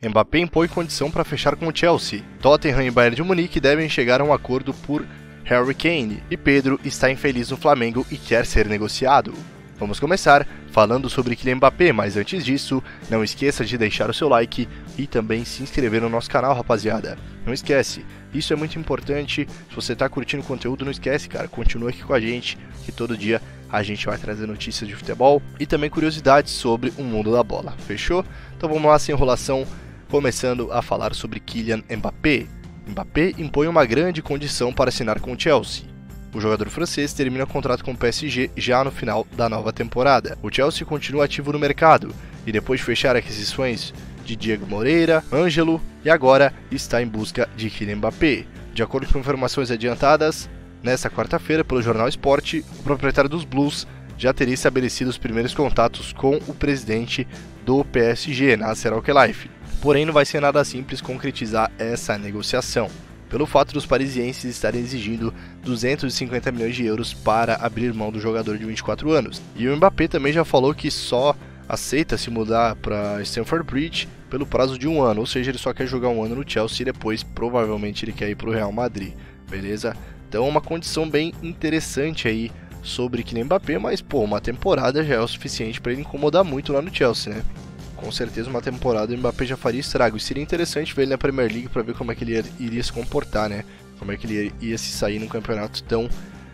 Mbappé impõe condição para fechar com o Chelsea. Tottenham e Bayern de Munique devem chegar a um acordo por Harry Kane. E Pedro está infeliz no Flamengo e quer ser negociado. Vamos começar falando sobre Kylian Mbappé, mas antes disso, não esqueça de deixar o seu like e também se inscrever no nosso canal, rapaziada. Não esquece, isso é muito importante. Se você está curtindo o conteúdo, não esquece, cara, continua aqui com a gente, que todo dia a gente vai trazer notícias de futebol e também curiosidades sobre o mundo da bola, fechou? Então vamos lá, sem enrolação, começando a falar sobre Kylian Mbappé. Mbappé impõe uma grande condição para assinar com o Chelsea. O jogador francês termina o contrato com o PSG já no final da nova temporada. O Chelsea continua ativo no mercado e depois de fechar aquisições de Diego Moreira, Ângelo e agora está em busca de Kylian Mbappé. De acordo com informações adiantadas, nesta quarta-feira pelo jornal Sport, o proprietário dos Blues já teria estabelecido os primeiros contatos com o presidente do PSG, Nasser Al-Khelaifi. Porém, não vai ser nada simples concretizar essa negociação, pelo fato dos parisienses estarem exigindo 250 milhões de euros para abrir mão do jogador de 24 anos. E o Mbappé também já falou que só aceita se mudar para Stamford Bridge pelo prazo de um ano, ou seja, ele só quer jogar um ano no Chelsea e depois provavelmente ele quer ir para o Real Madrid, beleza? Então uma condição bem interessante aí sobre Kylian Mbappé, mas pô, uma temporada já é o suficiente para ele incomodar muito lá no Chelsea, né? Com certeza uma temporada o Mbappé já faria estrago. E seria interessante ver ele na Premier League para ver como é que ele iria se comportar, né? Como é que ele ia se sair num campeonato tão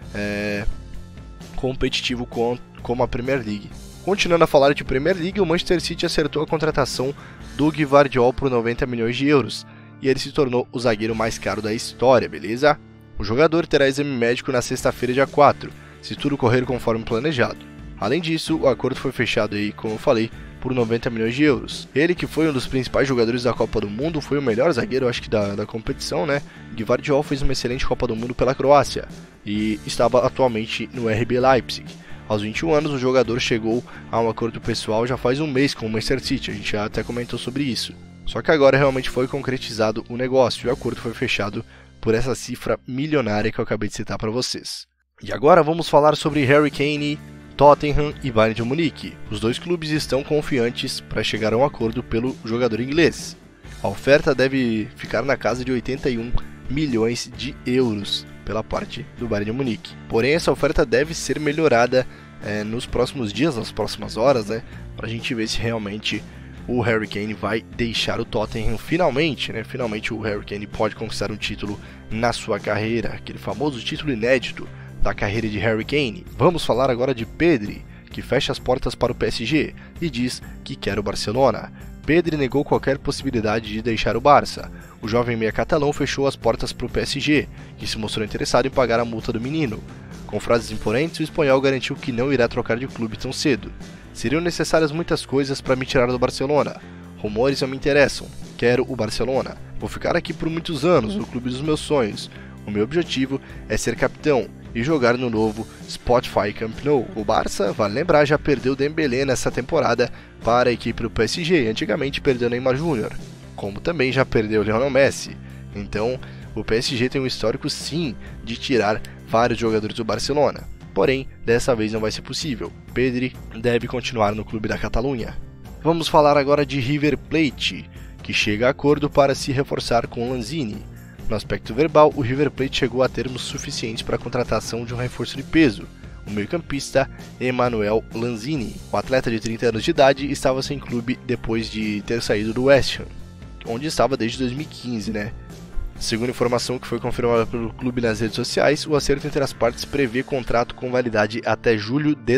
competitivo como a Premier League. Continuando a falar de Premier League, o Manchester City acertou a contratação do Gvardiol por 90 milhões de euros. E ele se tornou o zagueiro mais caro da história, beleza? O jogador terá exame médico na sexta-feira, dia 4, se tudo correr conforme planejado. Além disso, o acordo foi fechado aí, como eu falei, por 90 milhões de euros. Ele, que foi um dos principais jogadores da Copa do Mundo, foi o melhor zagueiro, acho que da competição, né? Gvardiol fez uma excelente Copa do Mundo pela Croácia e estava atualmente no RB Leipzig. Aos 21 anos, o jogador chegou a um acordo pessoal já faz um mês com o Manchester City, a gente já até comentou sobre isso. Só que agora realmente foi concretizado o negócio e o acordo foi fechado por essa cifra milionária que eu acabei de citar para vocês. E agora vamos falar sobre Harry Kane, Tottenham e Bayern de Munique. Os dois clubes estão confiantes para chegar a um acordo pelo jogador inglês. A oferta deve ficar na casa de 81 milhões de euros pela parte do Bayern de Munique. Porém, essa oferta deve ser melhorada nos próximos dias, nas próximas horas, né, para a gente ver se realmente o Harry Kane vai deixar o Tottenham finalmente, né? Finalmente o Harry Kane pode conquistar um título na sua carreira, aquele famoso título inédito da carreira de Harry Kane. Vamos falar agora de Pedri, que fecha as portas para o PSG e diz que quer o Barcelona. Pedri negou qualquer possibilidade de deixar o Barça. O jovem meia catalão fechou as portas para o PSG, que se mostrou interessado em pagar a multa do menino. Com frases imponentes, o espanhol garantiu que não irá trocar de clube tão cedo. Seriam necessárias muitas coisas para me tirar do Barcelona. Rumores não me interessam. Quero o Barcelona. Vou ficar aqui por muitos anos, no clube dos meus sonhos. O meu objetivo é ser capitão e jogar no novo Spotify Camp Nou. O Barça, vale lembrar, já perdeu Dembélé nessa temporada para a equipe do PSG, antigamente perdeu Neymar Júnior, como também já perdeu Lionel Messi. Então, o PSG tem um histórico sim de tirar vários jogadores do Barcelona. Porém, dessa vez não vai ser possível. Pedri deve continuar no clube da Catalunha. Vamos falar agora de River Plate, que chega a acordo para se reforçar com Lanzini. No aspecto verbal, o River Plate chegou a termos suficientes para a contratação de um reforço de peso, o meio-campista Emmanuel Lanzini. O atleta de 30 anos de idade estava sem clube depois de ter saído do West Ham, onde estava desde 2015, né? Segundo informação que foi confirmada pelo clube nas redes sociais, o acerto entre as partes prevê contrato com validade até julho de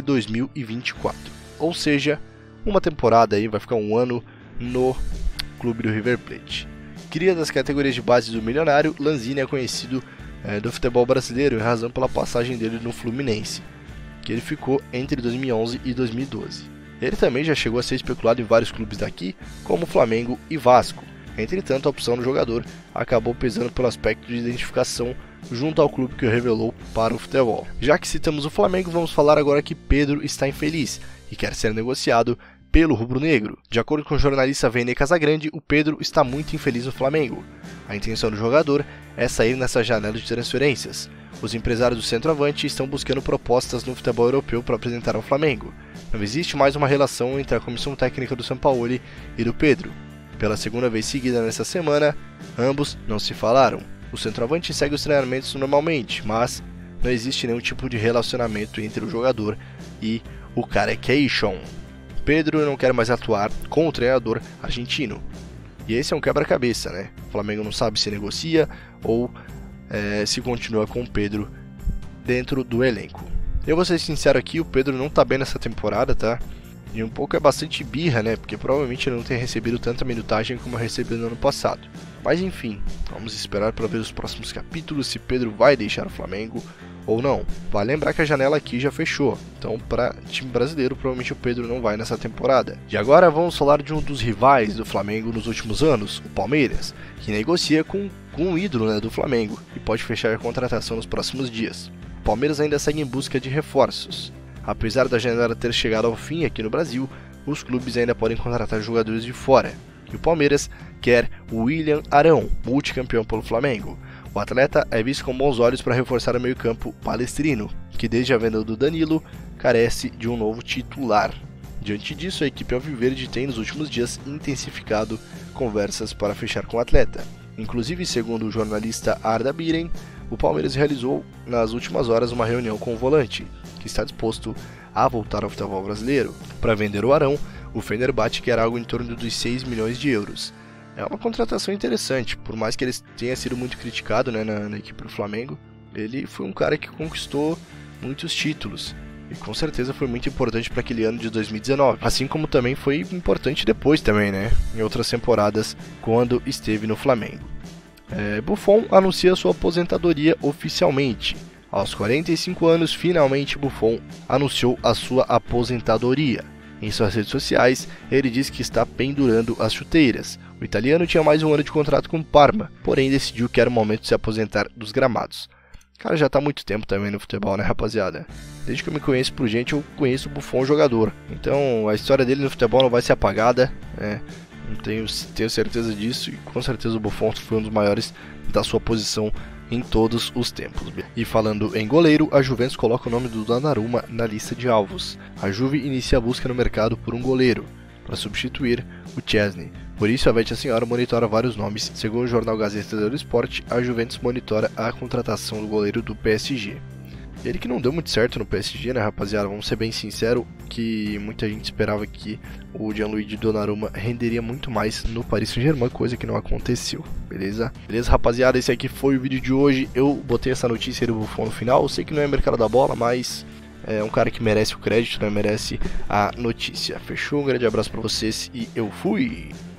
2024. Ou seja, uma temporada aí, vai ficar um ano no clube do River Plate. Cria das categorias de base do milionário, Lanzini é conhecido do futebol brasileiro em razão pela passagem dele no Fluminense, que ele ficou entre 2011 e 2012. Ele também já chegou a ser especulado em vários clubes daqui, como Flamengo e Vasco. Entretanto, a opção do jogador acabou pesando pelo aspecto de identificação junto ao clube que o revelou para o futebol. Já que citamos o Flamengo, vamos falar agora que Pedro está infeliz e quer ser negociado pelo rubro-negro. De acordo com o jornalista Vene Casagrande, o Pedro está muito infeliz no Flamengo. A intenção do jogador é sair nessa janela de transferências. Os empresários do centroavante estão buscando propostas no futebol europeu para apresentar ao Flamengo. Não existe mais uma relação entre a comissão técnica do Sampaoli e do Pedro. Pela segunda vez seguida nessa semana, ambos não se falaram. O centroavante segue os treinamentos normalmente, mas não existe nenhum tipo de relacionamento entre o jogador e o Carecation. Pedro não quer mais atuar com o treinador argentino. E esse é um quebra-cabeça, né? O Flamengo não sabe se negocia ou se continua com o Pedro dentro do elenco. Eu vou ser sincero aqui, o Pedro não tá bem nessa temporada, tá? E um pouco é bastante birra, né? Porque provavelmente ele não tem recebido tanta minutagem como recebeu no ano passado. Mas enfim, vamos esperar para ver os próximos capítulos se Pedro vai deixar o Flamengo ou não. Vale lembrar que a janela aqui já fechou, então para time brasileiro provavelmente o Pedro não vai nessa temporada. E agora vamos falar de um dos rivais do Flamengo nos últimos anos, o Palmeiras, que negocia com um ídolo, né, do Flamengo e pode fechar a contratação nos próximos dias. O Palmeiras ainda segue em busca de reforços. Apesar da janela ter chegado ao fim aqui no Brasil, os clubes ainda podem contratar jogadores de fora. E o Palmeiras quer o William Arão, multicampeão pelo Flamengo. O atleta é visto com bons olhos para reforçar o meio-campo palestrino, que desde a venda do Danilo carece de um novo titular. Diante disso, a equipe alviverde tem nos últimos dias intensificado conversas para fechar com o atleta. Inclusive, segundo o jornalista Arda Biren, o Palmeiras realizou nas últimas horas uma reunião com o volante, que está disposto a voltar ao futebol brasileiro. Para vender o Arão, o Fenerbahçe quer algo em torno dos 6 milhões de euros. É uma contratação interessante, por mais que ele tenha sido muito criticado, né, na equipe do Flamengo, ele foi um cara que conquistou muitos títulos e com certeza foi muito importante para aquele ano de 2019, assim como também foi importante depois também, né, em outras temporadas quando esteve no Flamengo. Buffon anuncia sua aposentadoria oficialmente. Aos 45 anos, finalmente Buffon anunciou a sua aposentadoria. Em suas redes sociais, ele diz que está pendurando as chuteiras. O italiano tinha mais um ano de contrato com o Parma, porém decidiu que era o momento de se aposentar dos gramados. O cara já está há muito tempo também no futebol, né, rapaziada? Desde que eu me conheço por gente, eu conheço o Buffon jogador. Então, a história dele no futebol não vai ser apagada, né? Não tenho certeza disso, e com certeza o Buffon foi um dos maiores da sua posição em todos os tempos. E falando em goleiro, a Juventus coloca o nome do Donnarumma na lista de alvos. A Juve inicia a busca no mercado por um goleiro, para substituir o Chesney. Por isso, a Vete a Senhora monitora vários nomes. Segundo o jornal Gazeta dello Sport, a Juventus monitora a contratação do goleiro do PSG. Ele que não deu muito certo no PSG, né, rapaziada? Vamos ser bem sinceros, que muita gente esperava que o Gianluigi Donnarumma renderia muito mais no Paris Saint-Germain, coisa que não aconteceu, beleza? Beleza, rapaziada? Esse aqui foi o vídeo de hoje. Eu botei essa notícia do Buffon no final. Eu sei que não é mercado da bola, mas é um cara que merece o crédito, né? Merece a notícia. Fechou? Um grande abraço pra vocês e eu fui!